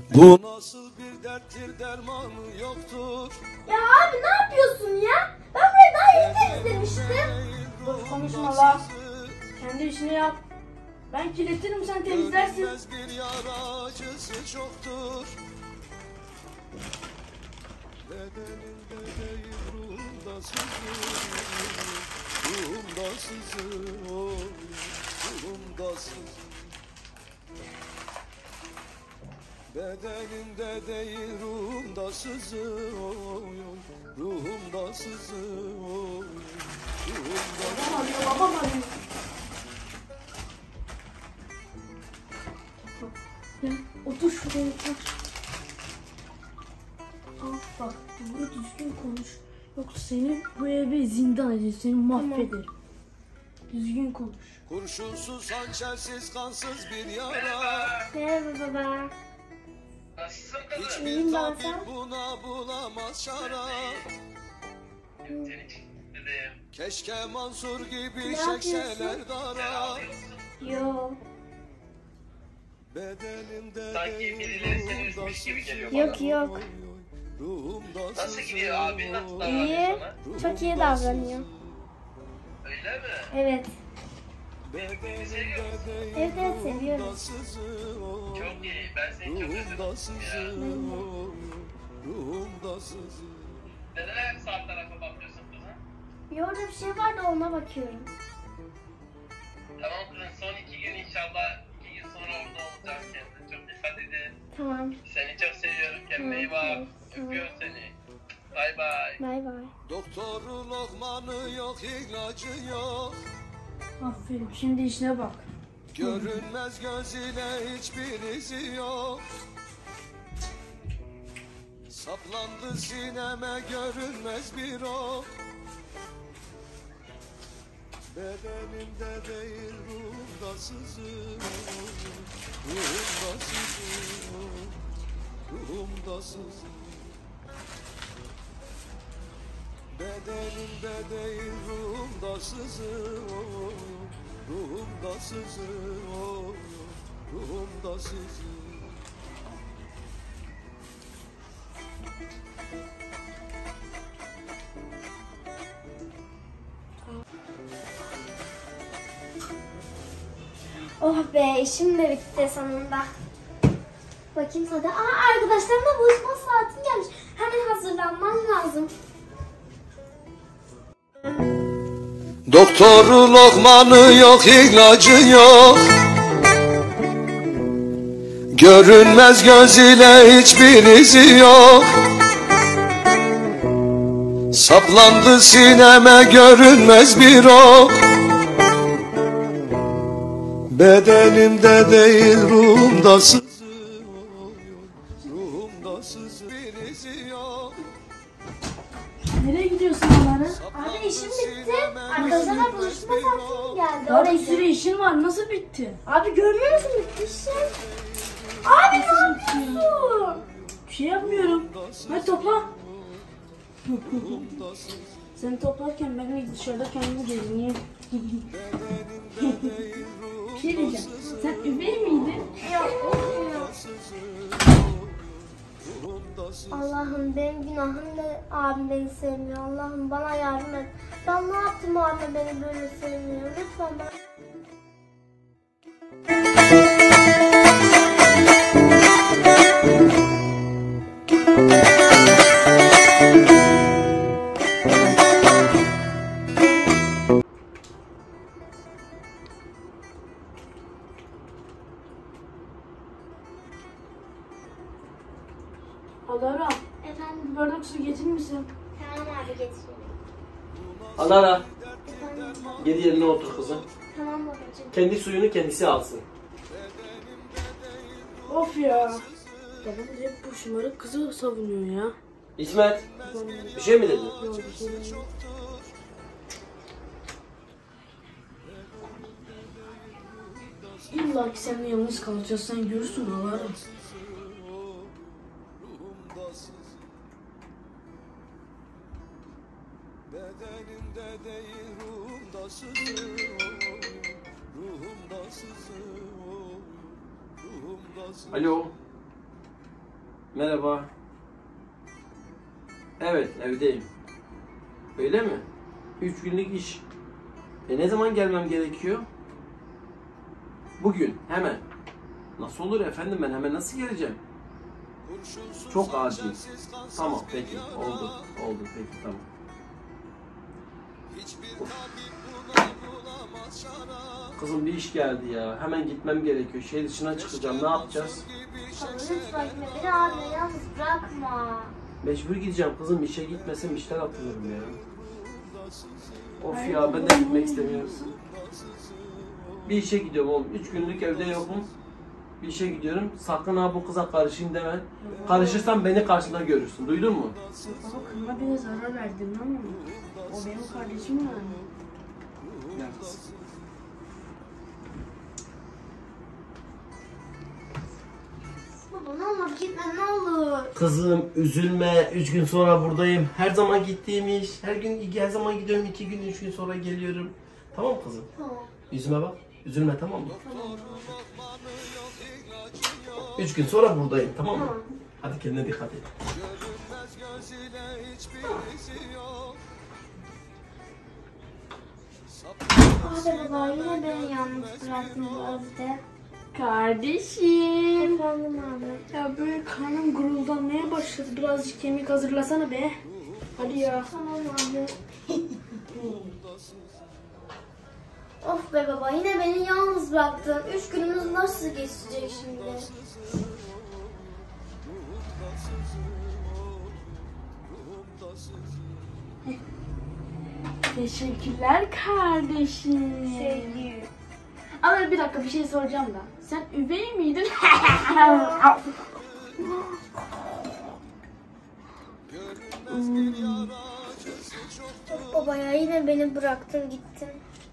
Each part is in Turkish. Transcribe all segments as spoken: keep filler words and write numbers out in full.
Bu nasıl bir derttir, dermanı yoktur. Ya abi ne yapıyorsun ya? Ben burayı daha yeni temizlemiştim. Boş konuşma la. Kendi işini yap. Ben kirletirim, sen temizlersin. Görünmez bir yara, acısı çoktur. Bedenimde değil ruhumda sızır. Ruhumda sızır, oh, ruhumda sızır. Bedenimde değil ruhumda sızır, oh, ruhumda sızır, oh, ruhumda sızır. Babam arıyor, babam arıyor. Ya, otur şuraya otur. Al bak, doğru düzgün konuş. Yoksa seni bu eve zindan edeceğim, seni mahvederim. Düzgün konuş. Kurşunsuz, hançersiz, kansız bir yara. Merhaba baba. Nasılsın kızım? Hiçbir İyiyim ben, tabip sen? buna bulamaz şara. Seni dedim. Keşke Mansur gibi Ne çekseler dara. Yo. Bedenimde Sanki değil birileri seni ruhumda üzmüş gibi geliyor Yok bana. yok. Ruhumda Nasıl sızır, gidiyor abi? Nasıl davranıyor İyi. sana? Çok iyi davranıyor. Öyle mi? Evet. Bedenimde Seviyor musun? değil Evet, evet, ruhumda seviyorum. sızır, oh, Çok iyi. Ben seni çok ruhumda özledim sızır, ya. oh, ruhumda sızır. Neden her sağ tarafa bakıyorsun kızım? Bir orada bir şey var da ona bakıyorum. Tamam kızım, son iki gün inşallah iki gün sonra orada olacağım. Kendine çok dikkat edin. Tamam. Seni çok seviyorum. Kendine iyi bak. Tamam. Öpüyorum seni. Bay bay. Bay bay. Doktoru lokmanı yok, ilacı yok. Aferin, şimdi işine bak. Görünmez göz ile hiçbir izi yok. Saplandı sineme görünmez bir ok. Bedenimde değil ruhumda sızır. Ruhumda sızır. Ruhumda sızır. Bedenimde değil ruhumda sızır. Ruhumda sızır. Ruhumda sızır. Oh be, işim de bitti sonunda. Bakayım sana. Aa, arkadaşlarımla buluşma saatim gelmiş. Hemen hazırlanmam lazım. Doktoru lokmanı yok, ilacı yok. Görünmez göz ile hiçbir izi yok. Saplandı sineme görünmez bir ok. Bedenimde değil ruhumda sızır. Ruhumda sızır bir izi yok. Nereye gidiyorsun Alara? Abi işim bitti. Arkadaşlarla buluşma saatim geldi. Daha Oraya bir sürü işin var, nasıl bitti? Abi görmüyor musun? Bitti işim. Abi ne yapıyorsun? Bir şey yapmıyorum. Hadi topla. Ruhumda sızır. Sen toplarken ben de dışarıda kendimi gezineyim. Bedenimde değil Bir şey diyeceğim. Sen üvey miydin? Yok. ruhumda sızır. Allah'ım benim günahım ne? Abim beni sevmiyor. Allah'ım bana yardım et. Ben ne yaptım abim beni böyle sevmiyor? Lütfen bana. Alara, Efendim? bir bardak su getirir misin? Tamam abi getiriyorum. Alara, Efendim? gel yerine otur kızım. Tamam babacığım. Kendi suyunu kendisi alsın. Of ya. Babam hep bu şımarık kızı savunuyor ya. İsmet, bir şey mi dedin? Yok, bir şey değil. İlla ki seninle yalnız kalacağız, sen görürsün Alara. Bedenimde değil ruhumda sızır. Ruhumda sızır. Ruhumda sızır. Alo, Merhaba. Evet, evdeyim. Öyle mi? Üç günlük iş. E ne zaman gelmem gerekiyor? Bugün, hemen. Nasıl olur efendim, ben hemen nasıl geleceğim? Çok acil. Tamam, peki. Oldu, oldu. Peki, tamam. Of. Kızım bir iş geldi ya. Hemen gitmem gerekiyor. Şehir dışına çıkacağım. Ne yapacağız? Baba lütfen gitme. Beni abime yalnız bırakma. Mecbur gideceğim kızım. İşe gitmesem işten atılırım ya. Of ya, ben de gitmek istemiyorum. Bir işe gidiyorum oğlum. Üç günlük evde yokum. Bir işe gidiyorum. Sakın ha bu kıza karışayım deme. Karışırsan beni karşında görürsün. Duydun mu? Baba kızıma bile zarar verdin ama o benim kardeşim yani. Gel kızım. Baba ne olur gitme ne olur. Kızım üzülme. Üç gün sonra buradayım. Her zaman gittiğim iş. Her gün her zaman gidiyorum. iki gün, üç gün sonra geliyorum. Tamam mı kızım? Tamam. Yüzüme bak. Üzülme, tamam mı? Tamam. Üç gün sonra buradayım, tamam mı? Tamam. Hadi kendine dikkat et. Görünmez gözüne hiçbirisi yok. Hadi baba yine beni yalnız bıraktın bu evde. Kardeşim. Efendim abi. Ya böyle karnım guruldanmaya başladı. Birazcık kemik hazırlasana be. Hadi ya. Tamam abi. Of be baba yine beni yalnız bıraktın. Üç günümüz nasıl geçecek şimdi? Teşekkürler kardeşim. Sevgi. Ama bir dakika bir şey soracağım da. Sen üvey miydin? Of baba ya yine beni bıraktın gittin.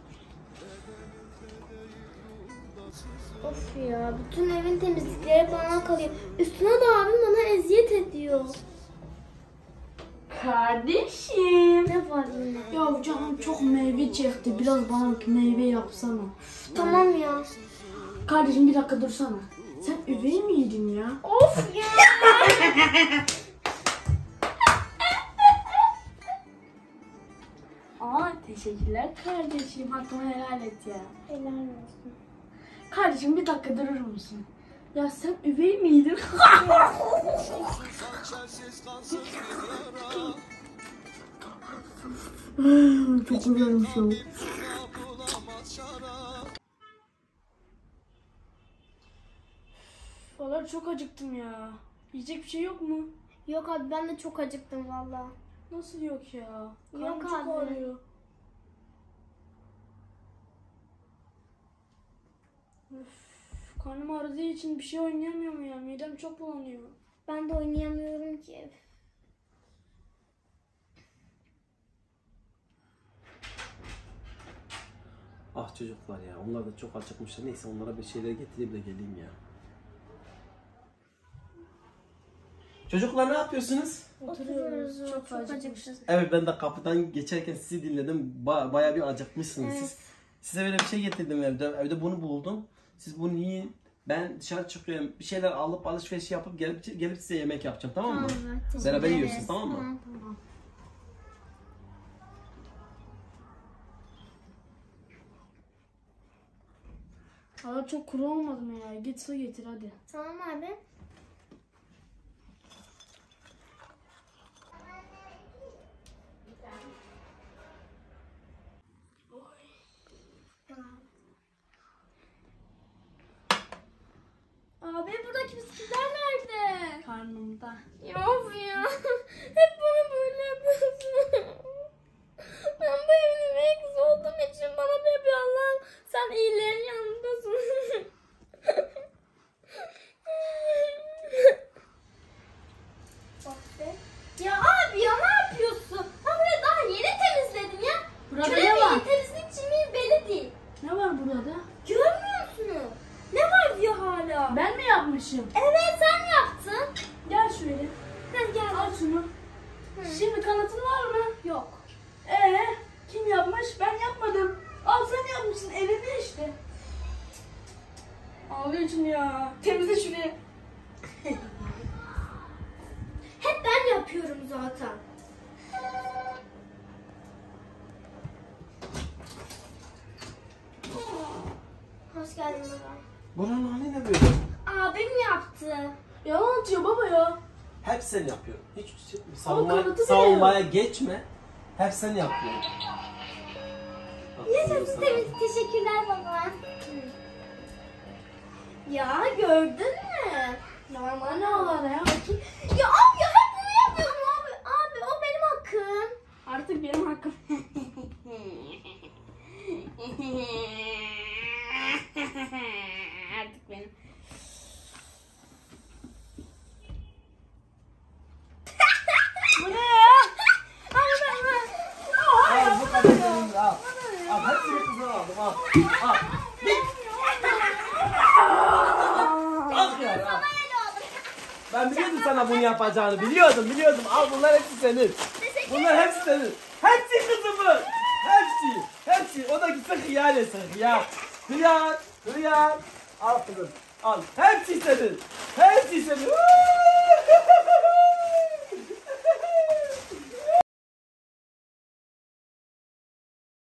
Of ya bütün evin temizlikleri bana kalıyor. Üstüne de abim bana eziyet ediyor. Kardeşim. Ne var yine? Ya canım çok meyve çekti. Biraz bana meyve yapsana. Tamam ya. Kardeşim bir dakika dursana. Sen üvey miydin ya? Of ya. Aa teşekkürler kardeşim. Hakkını helal et ya. Helal olsun. Kardeşim bir dakika durur musun? Ya sen üvey miydin? Çok güzelmiş o. Valla çok acıktım ya. Yiyecek bir şey yok mu? Yok abi ben de çok acıktım valla. Nasıl yok ya? Yok Karnım çok abi. ağrıyor. Üf, karnım ağrıdığı için bir şey oynayamıyorum ya. Midem çok bulanıyor. Ben de oynayamıyorum ki. Ah çocuklar ya, onlar da çok acıkmışlar. Neyse onlara bir şeyler getireyim de geleyim ya. Çocuklar ne yapıyorsunuz? Oturuyoruz. Çok, Çok çok acıkmışız. acıkmışız. Evet, ben de kapıdan geçerken sizi dinledim. Ba bayağı bir acıkmışsınız Evet. siz. Size böyle bir şey getirdim evde. Evde bunu buldum. Siz bunu yiyin. Ben dışarı çıkıyorum. Bir şeyler alıp alışveriş yapıp gelip gelip size yemek yapacağım, tamam mı? Tamam, evet, Beraber teşekkür yiyorsunuz, ederiz. tamam mı? Tamam. Tamam. Valla çok kuru olmadı mı ya? Git su getir hadi. Tamam abi. Abi buradaki bisküviler nerede? Karnımda. Of ya. Hep bana böyle yapıyorsun. Ben bu evin üvey kızı olduğum için bana da yapıyor Allah'ım. Sen iyilerin yanındasın. Bak be. Ya abi ya ne yapıyorsun? Ha burayı daha yeni temizledin ya. Burada Köle ne var? miyim, temizlikçi miyim belli değil. Ne var burada? Görmüyor musunuz? Ne var diyor hala. Ben mi yapmışım? Evet sen yaptın. Gel şöyle. Hadi gel. Al şunu. Hı. Şimdi kanıtın var mı? Yok. Ee, kim yapmış? Ben yapmadım. Al sen yapmışsın. Elinde işte. Ağlıyorsun ya. Temizle şurayı. yapıyorum zaten. Hoş geldin baba. Buranın hali ne böyle? Abim yaptı. Yalan atıyor baba ya. Hep sen yapıyorsun. Hiç şey- Ama savunmaya, kanıtı savunmaya geçme. Hep sen yapıyorsun. Yaşasın Sana. temiz. Teşekkürler baba. Ya gördün mü? Normal ne olur ya? Bakayım. Ya abi ya hep bunu yapıyorum abi. Abi o benim hakkım. Artık benim hakkım. Artık benim. Bu ne ya? Abi ben ben. Al bu kadar senin de al. Al hepsini kızına aldım al. Al. Al ya al. Ben biliyordum sana bunu yapacağını. Biliyordum biliyordum. Al bunlar hepsi senin. Bunlar hepsi senin. Hepsi kızımın. Hepsi. Hepsi. O da gitse hıyar yesin. Hıyar. Hıyar. Hıyar. Al kızım. Al. Hepsi senin. Hepsi senin. Woo!